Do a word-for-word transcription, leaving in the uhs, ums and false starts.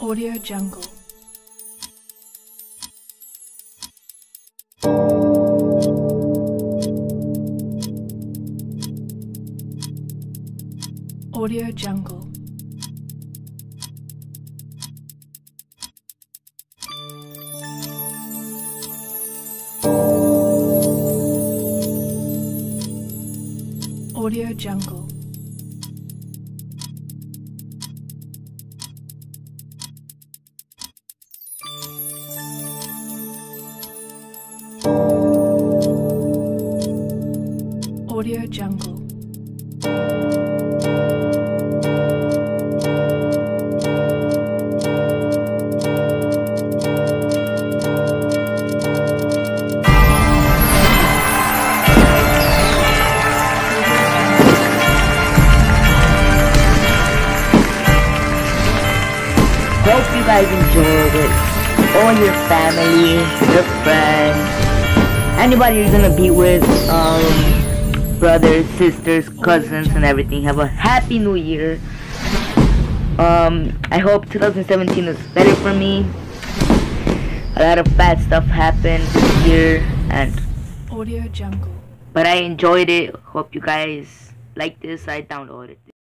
Audio Jungle. Audio Jungle. Audio Jungle. Audio Jungle. Hope you guys enjoyed it. All your family, your friends, anybody you're gonna be with, um, brothers, sisters, cousins, and everything. Have a happy new year. Um, I hope two thousand seventeen is better for me. A lot of bad stuff happened this year, and Audio Jungle. but I enjoyed it. Hope you guys like this. I downloaded it.